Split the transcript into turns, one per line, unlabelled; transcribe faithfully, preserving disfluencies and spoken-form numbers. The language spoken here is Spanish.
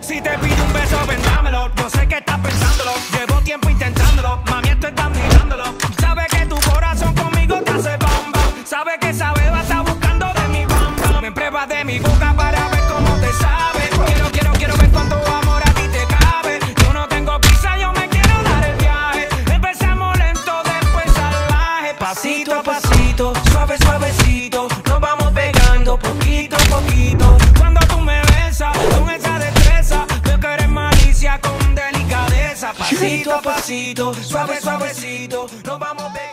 Si te pido un beso, vendámelo. Yo sé que estás pensándolo. Llevo tiempo intentándolo. Mami, esto está mirándolo. Sabe que tu corazón conmigo te hace bam bam. Sabe que esa beba está buscando de mi bam bam. Me pruebas de mi boca para ver cómo te sabe. Quiero, quiero, quiero ver cuánto amor a ti te cabe. Yo no tengo prisa, yo me quiero dar el viaje. Empezamos lento, después salvaje. Pasito a pasito, suave, suavecito. Nos vamos pegando poquito a poquito. Cuando tú me besas con esa destreza, veo que eres malicia con delicadeza. Pasito a pasito, suave, suavecito. Nos vamos pegando.